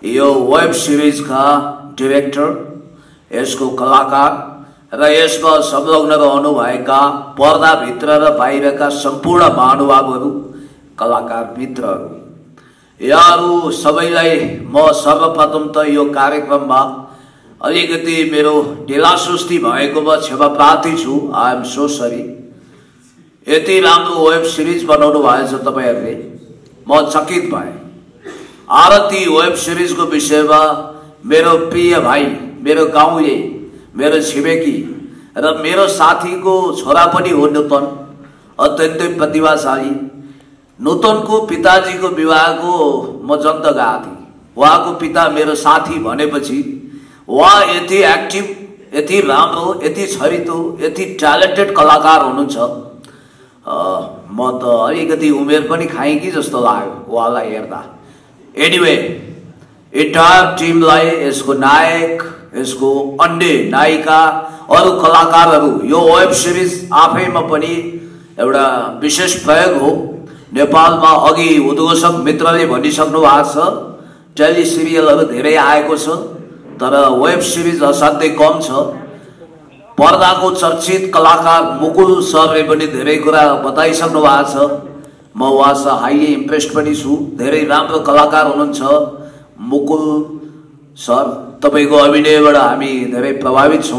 यो web series का director, यसको कलाकार र यसमा संलग्न रहनु भएका पर्दा भित्र र बाहिरका सम्पूर्ण महानुभावहरू, कलाकार मित्रहरू, यहाँहरू सबैलाई म सर्वप्रथम त यो कार्यक्रममा अलिकति मेरो ढिलासुस्ती भएकोमा क्षमा प्रार्थी छु। I am so sorry. यति राम्रो वेब सीरीज बनाउनु भएछ तपाईहरुले, म चकित भए। आरती वेब सीरीज को विषयमा मेरो प्रिय भाइ, मेरो गाउँले, मेरो छिमेकी र मेरो साथीको छोरा पनि हो नूतन, अत्यन्तै प्रतिभाशाली। नूतनको पिताजीको विवाहको म जन्त गएको थिएँ। उहाँको पिता मेरो साथी भनेपछि उहाँ यति एक्टिभ, यति राम्रो, यति छरितो, यति ट्यालेन्टेड कलाकार हुनुहुन्छ। म त अलिकति उमेर पनि खाएँ कि जस्तो लाग्यो उहाँलाई हेर्दा। एनीवे, एन्टायर टिमलाई, यसको नायक, यसको अन्य नायिका, अरू कलाकारहरू, यो वेब सिरिज आफैमा पनि एउटा विशेष प्रयोग हो। नेपालमा अघि उद्घोषक मित्रले भनिसक्नु भएको छ, टेली सिरियलहरू धेरै आएको छ, तर वेब सिरिज असाध्यै कम छ। पर्दाको चर्चित कलाकार मुकुल सरले पनि धेरै कुरा बताइसक्नु भएको छ। म उहाँसँग हाइली इम्प्रेस्ड पनि छु। धेरै राम्रो कलाकार हुनुहुन्छ मुकुल सर। तपाईको अभिनयबाट हामी धेरै प्रभावित छौं।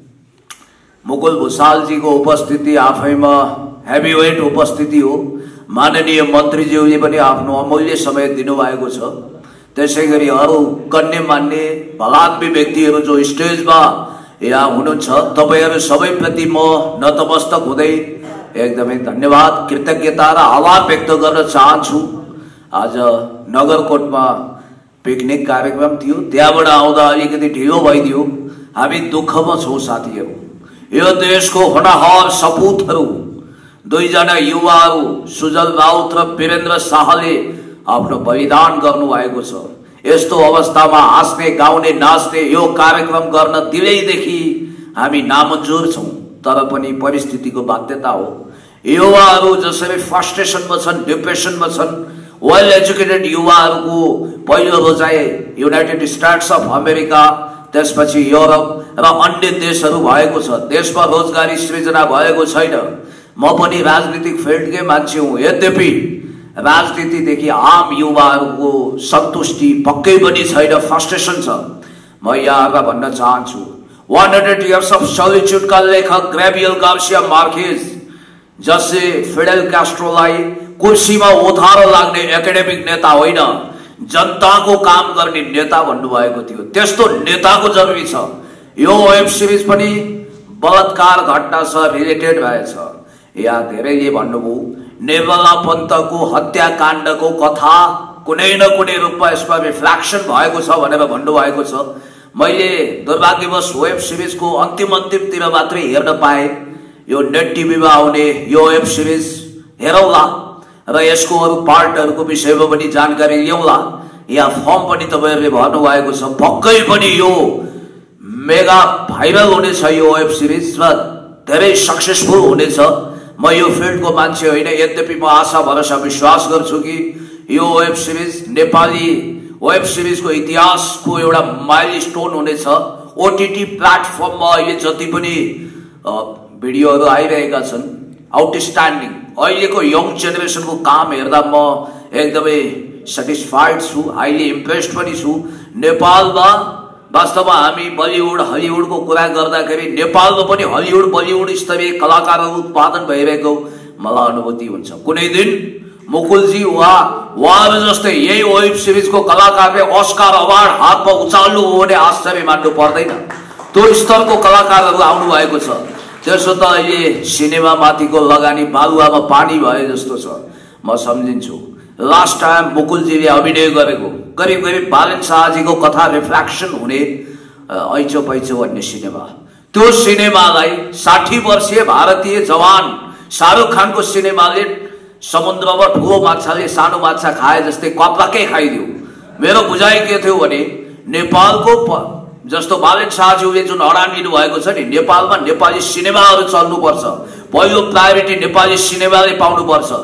मुकुल भुसालजीको उपस्थिति आफैमा हेभीवेट उपस्थिति हो। माननीय मन्त्रीज्यूले पनि आफ्नो अमूल्य समय दिनुभएको छ। त्यसैगरी अरू गण्यमान्य भलाद्मी व्यक्तिहरू जो स्टेजमा यहाँ हुनुहुन्छ, तपाईहरु सबैप्रति म नतमस्तक हुँदै एकदमै धन्यवाद, कृतज्ञता र आभार व्यक्त गर्न चाहन्छु। आज नगरकोटमा पिकनिक कार्यक्रम थियो, त्यहाँबाट आउँदा अलिकति ढिलो भइदियो। हामी दुःखमा छौं साथीहरू। यो देशको होनहार सपूतहरू, दुईजना युवाहरू सुजल राउत र वीरेन्द्र शाहले आफ्नो बलिदान गर्नुभएको छ। यस्तो अवस्थामा हाँस्ने, गाउने, नाच्ने यो कार्यक्रम गर्न दिलैदेखि हामी नामन्जुर छौं, तर पनि परिस्थितिको बाध्यता हो। युवाहरू जसरी फ्रस्ट्रेसनमा छन्, डिप्रेसनमा छन्, वेल एजुकेटेड युवाहरूको पहिलो रोजाइ युनाइटेड स्टेट्स अफ अमेरिका, त्यसपछि युरोप र अन्य देशहरू भएको छ। देशमा रोजगारी सृजना भएको छैन। म पनि राजनीतिक फिल्डकै मान्छे हुँ, यद्यपि राजनीतिदेखि आम युवाहरूको सन्तुष्टि पक्कै पनि छैन, फ्रस्ट्रेसन छ। म यहाँहरूलाई भन्न चाहन्छु, 100 years of solitude का लेखक ग्रेबियल गार्सिया मार्केज, जसले फिडेल क्यास्ट्रोलाई कुर्सीमा ओथारो लाग्ने एकाडेमिक नेता होइन, जनताको काम गर्ने नेता भन्नुभएको थियो। त्यस्तो नेताको जरुरी छ। यो वेब सिरिज पनि बलात्कार घटनासँग रिलेटेड रहेछ। यहाँ धेरैले भन्नुभयो निर्मला पन्तको हत्याकाण्डको कथा कुनै न कुनै रूपमा यसमा रिफ्लेक्सन भएको छ भनेर भन्नुभएको छ। मैले दुर्भाग्यवश वेब सिरिजको अन्तिमतिर मात्रै हेर्न पाएँ। यो नेट टिभीमा आउने यो वेब सिरिज हेरौला र यसको अरू पार्टहरूको विषयमा पनि जानकारी ल्याउला। यहाँ फर्म पनि तपाईहरुले भर्नु भएको छ। पक्कै पनि यो मेगा भाइरल हुनेछ यो वेब सिरिज र धेरै सक्सेसफुल हुनेछ। म यो फिल्डको मान्छे होइन, यद्यपि म आशा भरोसा विश्वास गर्छु कि यो वेब सिरिज नेपाली वेब सिरिजको इतिहासको एउटा माइलस्टोन हुनेछ। ओटीटी प्लेटफर्ममा अहिले जति पनि भिडियोहरू आइरहेका छन्, आउटस्ट्यान्डिङ। अहिलेको यङ जेनेरेसनको काम हेर्दा म एकदमै सेटिस्फाइड छु, हाइली इम्प्रेस्ड पनि छु। नेपालमा वास्तवमा हामी बलिउड हलिउडको कुरा गर्दाखेरि नेपालमा पनि हलिउड बलिउड स्तरीय कलाकारहरू उत्पादन भइरहेको मलाई अनुभूति हुन्छ। कुनै दिन मुकुलजी उहाँहरू जस्तै यही वेब सिरिजको कलाकारले अस्कार अवार्ड हातमा उचाल्नु हो भने आश्चर्य मान्नु पर्दैन। त्यो स्तरको कलाकारहरू आउनु भएको छ। त्यसो त अहिले सिनेमा माथिको लगानी बालुवामा पानी भए जस्तो छ, म सम्झिन्छु। लास्ट टाइम मुकुलजीले अभिनय गरेको करिब बालन शाहजीको कथा रिफ्लेक्सन हुने ऐचो पैचो भन्ने सिनेमा, त्यो सिनेमालाई 60 वर्षीय भारतीय जवान शाहरुख खानको सिनेमाले समुद्रमा ठुलो माछाले सानो माछा खाए जस्तै कपलाकै खाइदियो। मेरो बुझाइ के थियो भने नेपालको जस्तो बालन शाहज्यूले जुन अडान लिनु भएको छ नि, नेपालमा नेपाली सिनेमाहरू चल्नुपर्छ, पहिलो प्रायोरिटी नेपाली सिनेमाले पाउनुपर्छ।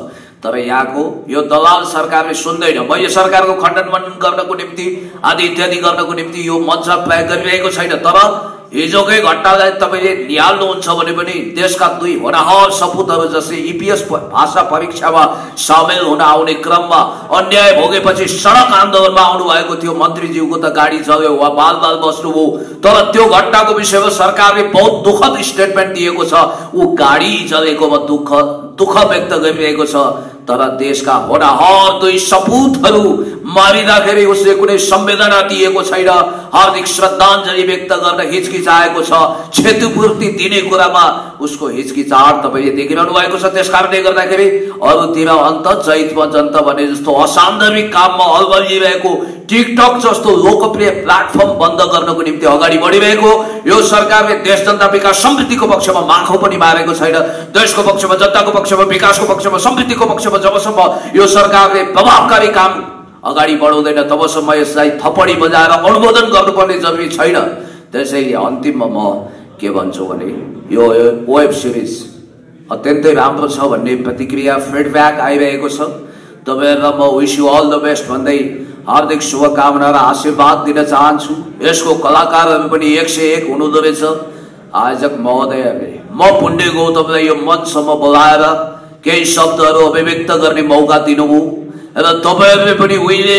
तर यहाँको यो दलाल सरकारले सुन्दैन। मैले सरकारको खण्डन मण्डन गर्नको निम्ति आदि इत्यादि गर्नको निम्ति यो मञ्च प्रयोग गरिरहेको छैन। तर हिजोकै घटनालाई तपाईँले निहाल्नुहुन्छ भने पनि देशका दुई होनहार सपुतहरू जसले इपिएस भाषा परीक्षामा सामेल हुन आउने क्रममा अन्याय भोगेपछि सडक आन्दोलनमा आउनु भएको थियो। मन्त्रीज्यूको त गाडी चल्यो वा बाल बस्नुभयो। तर त्यो घटनाको विषयमा सरकारले बहुत दुःखद स्टेटमेन्ट दिएको छ। ऊ गाडी चलेकोमा दुःख व्यक्त गरिरहेको छ। तर देशका होनहार दुई सपुतहरू मारिँदाखेरि उसले कुनै संवेदना दिएको छैन। हार्दिक श्रद्धाञ्जली व्यक्त गर्न हिचकिचाएको छ। क्षतिपूर्ति दिने कुरामा उसको हिचकिचाहट तपाईँले देखिरहनु भएको छ। त्यसकारणले गर्दाखेरि अरूतिर अन्त चैतमा जन्त भने जस्तो असान्दर्भिक काममा अल्बलिरहेको टिकटक जस्तो लोकप्रिय प्लेटफर्म बन्द गर्नको निम्ति अगाडि बढिरहेको यो सरकारले देश जनता विकास समृद्धिको पक्षमा माखो पनि मारेको छैन। देशको पक्षमा, जनताको पक्षमा, विकासको पक्षमा, समृद्धिको पक्षमा जबसम्म यो सरकारले प्रभावकारी काम अगाडि बढाउँदैन तबसम्म यसलाई थपडी बजाएर अनुमोदन गर्नुपर्ने जरुरी छैन। त्यसैले अन्तिममा म के भन्छु भने यो वेब सिरिज अत्यन्तै राम्रो छ भन्ने प्रतिक्रिया फिडब्याक आइरहेको छ। तपाईहरुलाई म wish you all the best भन्दै हार्दिक शुभकामना र आशीर्वाद दिन चाहन्छु। यसको कलाकारहरू पनि 101 हुनुहुँदो रहेछ। आयोजक महोदयले म पुण्य गौतमलाई यो मञ्चसम्म बोलाएर केही शब्दहरू अभिव्यक्त गर्ने मौका दिनुभयो र तपाईहरुले पनि उहिले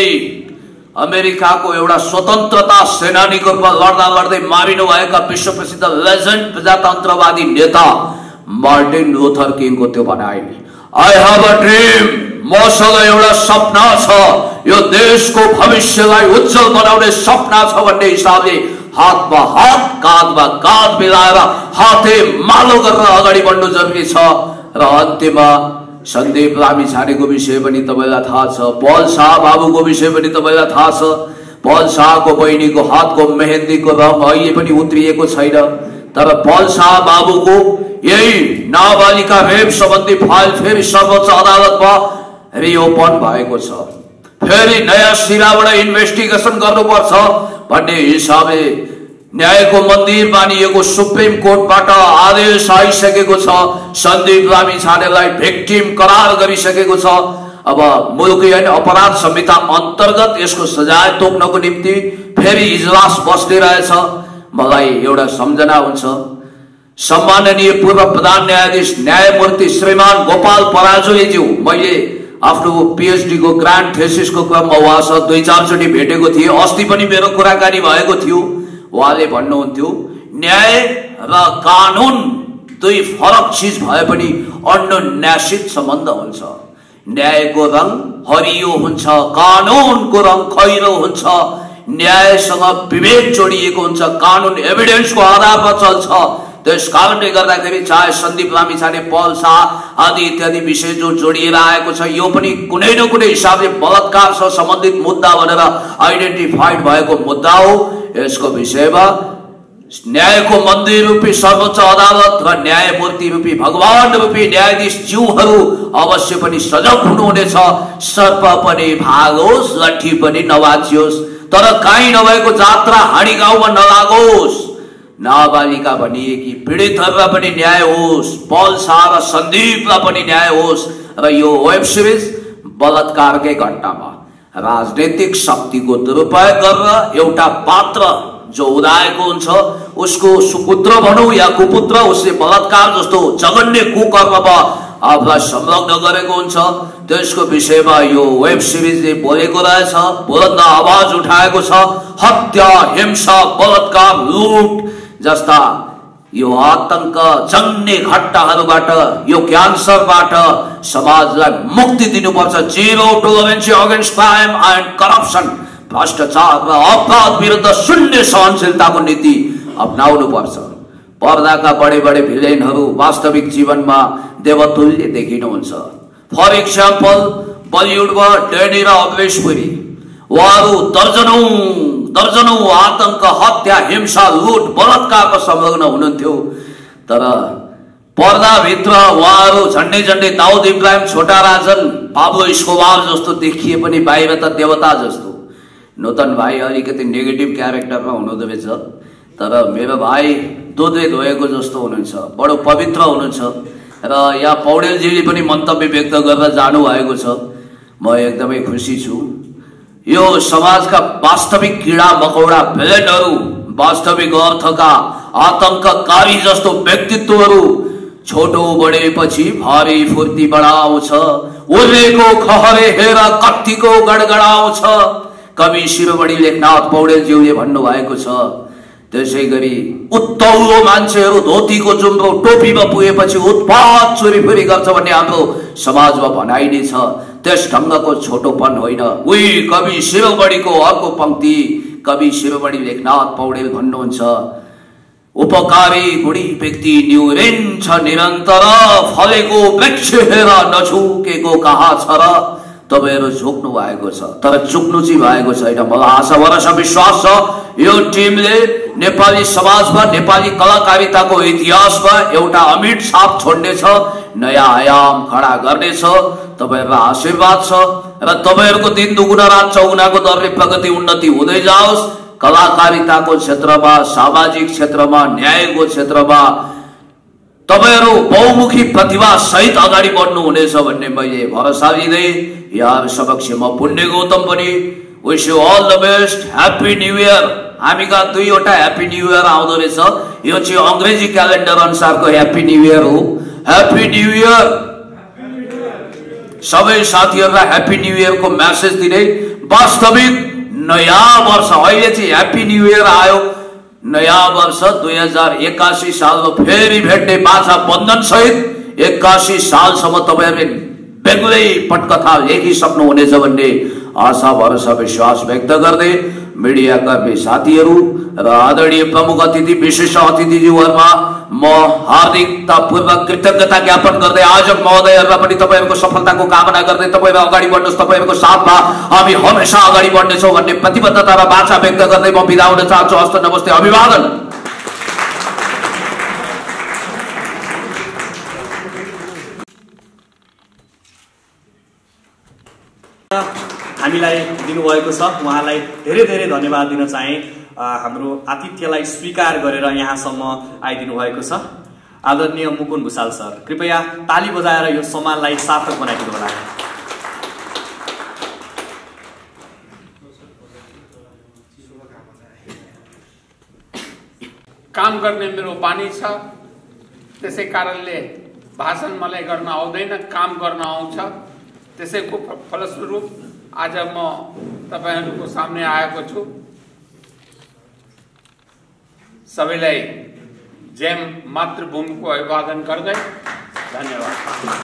अमेरिकाको एउटा स्वतन्त्रता सेनानीको रूपमा लड्दा लड्दै मारिनु भएका विश्व प्रसिद्ध लेजेन्ड प्रजातन्त्रवादी नेता मार्टिन लुथर किङको त्यो भनाइ, आई हेभ अ ड्रिम, मसँग एउटा सपना छ, यो देशको भविष्यलाई उज्जवल बनाउने सपना छ भन्ने हिसाबले हातमा हात काँधमा काँध मिलाएर हाते मालो गरेर अगाडि बढ्नु जरुरी छ। र अन्त्यमा सन्दीप लामिछानेको विषय पनि तपाईलाई थाहा छ। पल शाह बाबुको विषय पनि तपाईलाई थाहा छ। पल शाहको बहिनीको हातको मेहेन्दीको रङ अहिले पनि उत्रिएको छैन। तर पल शाह बाबुको यही नाबालिका रेप सम्बन्धी फाइल फेरि सर्वोच्च अदालतमा रिओपन भएको छ। फेरि नयाँ सिराबाट इन्भेस्टिगेसन गर्नुपर्छ भन्ने हिसाबले न्यायको मन्दिर मानिएको सुप्रिम कोर्टबाट आदेश आइसकेको छ। सन्दीप लामिछानेलाई भिक्टिम करार गरिसकेको छ। अब मुलुकी ऐन अपराध संहिता अन्तर्गत यसको सजाय तोक्नको निम्ति फेरि इजलास बस्दिरहेछ। मलाई एउटा सम्झना हुन्छ, सम्माननीय पूर्व प्रधान न्यायाधीश न्यायमूर्ति श्रीमान गोपाल पराजुलीज्यू, मैले आफ्नो पीएचडी को ग्रान्ड थेसिसको क्रममा उहाँसँग 2-4 चोटि भेटेको थिएँ। अस्ति पनि मेरो कुराकानी भएको थियो। उहाँले भन्नुहुन्थ्यो न्याय र कानुन दुई फरक चीज भए पनि अन्योन्यासित सम्बन्ध हुन्छ। न्यायको रङ हरियो हुन्छ, कानुनको रङ खैरो हुन्छ। न्यायसँग विवेक जोडिएको हुन्छ, कानुन एभिडेन्सको आधारमा चल्छ। त्यस कारणले गर्दाखेरि चाहे सन्दीप लामिछाने, पल शाह आदि इत्यादि विषय जो जोडिएर आएको छ यो पनि कुनै न कुनै हिसाबले बलात्कारसँग सम्बन्धित मुद्दा भनेर आइडेन्टिफाइड भएको मुद्दा हो। यसको विषयमा न्यायको मन्दिर रूपी सर्वोच्च अदालत र न्यायमूर्ति रूपी भगवान रूपी न्यायाधीश ज्यूहरू अवश्य पनि सजग हुनुहुनेछ। सर्प पनि भागोस्, लट्ठी पनि नभाँचियोस्, तर काहीँ नभएको जात्रा हाँडी गाउँमा नलागोस्। नाबालिका भनिएकी पीडितहरूलाई पनि न्याय होस्, पल शाह र सन्दीपलाई पनि न्याय होस्। र यो वेब सिरिज बलात्कारकै घटनामा राजनीतिक शक्तिको दुरुपयोग गरेर एउटा पात्र जो उदाएको हुन्छ उसको सुपुत्र भनौँ या कुपुत्र, उसले बलात्कार जस्तो जघन्य कुकर्ममा आफूलाई संलग्न गरेको हुन्छ। त्यसको विषयमा यो वेब सिरिजले बोलेको रहेछ, बुलन्द आवाज उठाएको छ। हत्या, हिंसा, बलात्कार, लुट जस्ता यो आतंक जन्ने घटनाहरूबाट, यो क्यान्सरबाट समाजलाई मुक्ति दिनुपर्छ। Zero tolerance against crime and corruption, भ्रष्टाचार र अपराध विरुद्ध शून्य सहनशीलताको नीति अपनाउनु पर्छ। पर्दाका बडे बडे भिलेनहरू वास्तविक जीवनमा देवतुल्य देखिनुहुन्छ। फर एक्जाम्पल बलिउडमा डेनी र अमरेश पुरी, उहाँहरू दर्जनौं आतंक, हत्या, हिंसा, लुट, बलात्कारमा संलग्न हुनुहुन्थ्यो। तर पर्दाभित्र उहाँहरू झन्डै झन्डै दाउद इब्राहिम, छोटा राजन, पाब्लो एस्कोबार जस्तो देखिए पनि बाहिर त देवता जस्तो। नूतन भाइ अलिकति नेगेटिभ क्यारेक्टरमा हुनुहुँदो रहेछ, तर मेरो भाइ दुधले धोएको जस्तो हुनुहुन्छ, बडो पवित्र हुनुहुन्छ। र यहाँ पौडेलजीले पनि मन्तव्य व्यक्त गरेर जानुभएको छ। म एकदमै खुसी छु। यो समाजका वास्तविक कीडा मकौडा भिलेनहरू, वास्तविक अर्थका आतंककारी जस्तो व्यक्तित्वहरू छोटो बढेपछि भारी फुर्ती बढाउँछ। उर्रेको खहरे हेर कत्तिको गडगडाउँछ। कवि शिरोमणि लेखनाथ पौडेलज्यूले भन्नुभएको छ। त्यसै गरी उत्तौलो मान्छेहरू धोतीको जुम्रो टोपीमा पुगेपछि उत्पात चोरीफोरी गर्छ भन्ने हाम्रो समाजमा भनाइ नै छ। त्यस ढङ्गको छोटोपन होइन। उही कवि शिरोमणिको अर्को पंक्ति कवि शिरोमणि लेखनाथ पौडेल भन्नुहुन्छ, उपकारी गुणी व्यक्ति निहुरिन्छ निरन्तर, फलेको वृक्ष हेर नझुकेको कहाँ छ र। तपाईहरु झुक्नु भएको छ तर चुक्नु चाहिँ भएको छैन। मलाई आशा भरोसा विश्वास छ यो टिमले नेपाली समाजमा नेपाली कलाकारिताको इतिहासमा एउटा अमिट छाप छोड्नेछ, नयाँ आयाम खडा गर्नेछ। तपाईहरुको आशीर्वाद छ र तपाईहरुको दिन दुगुना रात चौगुनाको दरले प्रगति उन्नति हुँदै जाओस्। कलाकारिताको क्षेत्रमा, सामाजिक क्षेत्रमा, न्यायको क्षेत्रमा तपाईहरु बहुमुखी प्रतिभा सहित अगाडि बढ्नु हुनेछ भन्ने मैले भरोसा दिँदै यहाँ समक्ष म पुण्य गौतम पनि wish you all the best, happy new year. हामीका दुईवटा ह्यापी न्यू इयर आउँदो रहेछ। यो चाहिँ अंग्रेजी क्यालेन्डर अनुसारको ह्यापी न्यू इयर हो। Happy new year. सबै साथीहरुलाई ह्यापी न्यू इयर को मेसेज दिँदै वास्तविक नयाँ वर्ष अहिले चाहिँ ह्यापी न्यू इयर आयो। नयाँ वर्ष 2081 सालमा फेरि भेट्ने बाचा बन्धन सहित 81 सालसम्म तपाईहरुले बेग्लै पटकथा लेखिसक्नु हुनेछ भन्ने आशा भरोसा विश्वास व्यक्त गर्दै मीडिया कर्मी साथीहरु र आदरणीय प्रमुख अतिथि विशिष्ट अतिथिज्यूहरुमा म हार्दिकतापूर्वक कृतज्ञता ज्ञापन गर्दै आयोजक महोदयहरुलाई पनि तपाईहरुको सफलताको कामना गर्दै तपाईहरु अगाडि बढ्नुस्, तपाईहरुको साथमा हामी हमेशा अगाडि बढ्नेछौं भन्ने प्रतिबद्धता र बाचा व्यक्त गर्दै म बिदा हुन चाहन्छु। हस्त नमस्ते, अभिवादन। हामीलाई दिनुभएको छ, उहाँलाई धेरै धेरै धन्यवाद दिन चाहे। हाम्रो आतिथ्यलाई स्वीकार गरेर यहाँसम्म आइदिनु भएको छ। आदरणीय मुकुन भुसाल सर, कृपया ताली बजाएर यो सम्मानलाई सार्थक बनाइदिनु होला। काम गर्ने मेरो बानी छ, त्यसै कारणले भाषण मलाई गर्न आउँदैन, काम गर्न आउँछ। त्यसैको फलस्वरूप आज म तपाईहरुको सामने आएको छु। सबैलाई जय मातृभूमिको अभिवादन गर्दै धन्यवाद।